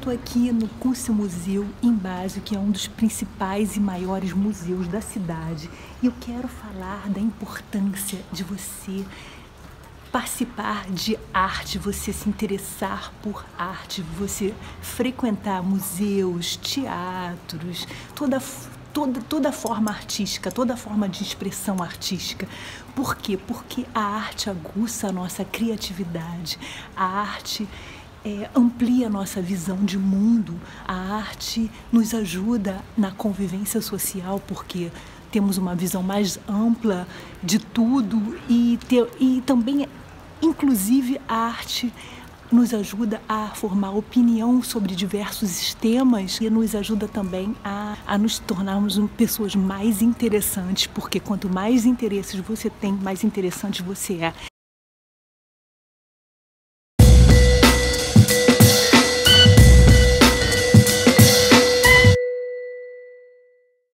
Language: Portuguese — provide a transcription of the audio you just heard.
estou aqui no Kunstmuseu em Basel, que é um dos principais e maiores museus da cidade. E eu quero falar da importância de você participar de arte, você se interessar por arte, você frequentar museus, teatros, toda forma artística, toda forma de expressão artística. Por quê? Porque a arte aguça a nossa criatividade, a arte amplia a nossa visão de mundo, a arte nos ajuda na convivência social, porque temos uma visão mais ampla de tudo e também, inclusive, a arte nos ajuda a formar opinião sobre diversos temas e nos ajuda também a nos tornarmos pessoas mais interessantes, porque quanto mais interesses você tem, mais interessante você é.